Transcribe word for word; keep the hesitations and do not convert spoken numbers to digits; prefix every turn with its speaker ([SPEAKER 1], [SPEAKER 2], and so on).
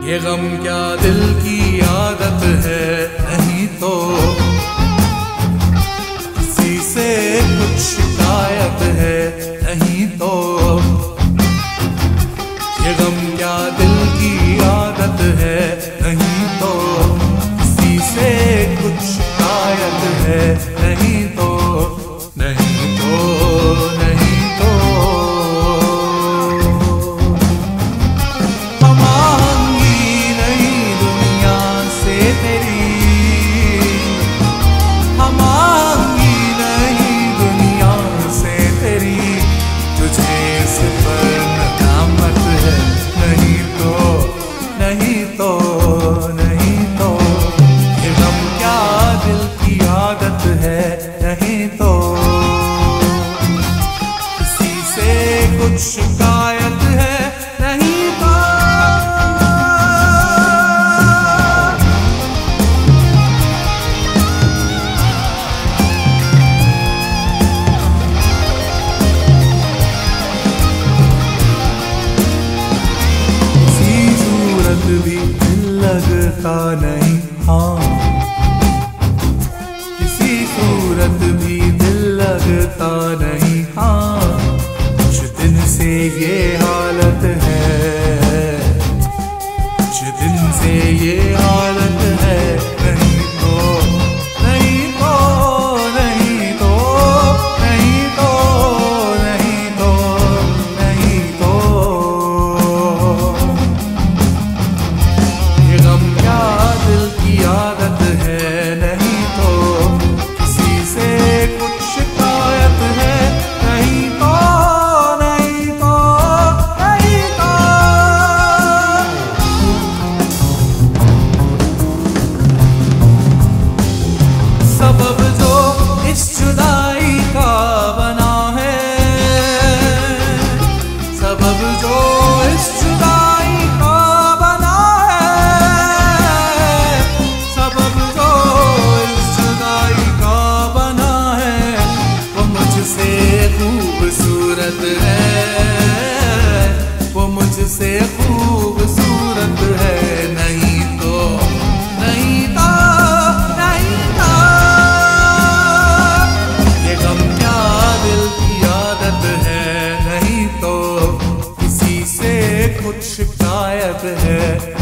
[SPEAKER 1] ये गम क्या दिल की आदत है, नहीं तो किसी से कुछ शिकायत है, नहीं तो ये गम क्या दिल की आदत है, नहीं तो किसी से कुछ शिकायत है, नहीं तो नहीं तो नहीं तो हमारी नई दुनिया से तेरी, हमारी नई दुनिया से तेरी, तुझे इस पर नदामत है, नहीं तो नहीं तो नहीं तो ये गम क्या दिल की आदत है, नहीं तो किसी से कुछ शिकायत है, नहीं तो किसी सूरत भी दिल लगता नहीं, हाँ किसी सूरत भी दिल लगता नहीं, हाँ कुछ दिन से ये हालत है, कुछ दिन से ये हालत है, नहीं तो नहीं तो नहीं तो नहीं तो नहीं तो नहीं तो ये गम क्या दिल की आदत है, नहीं तो किसी से कुछ शिकायत है, नहीं तो नहीं तो नहीं तो सबब जो इस जुदाई का बना है, सबब जो इस जुदाई का बना है, सबब जो इस जुदाई का बना है, वो मुझसे खूबसूरत है, वो मुझसे खूबसूरत है, नहीं तो नहीं तो नहीं तो ये गम क्या दिल की आदत है, नहीं तो किसी से कुछ शिकायत है।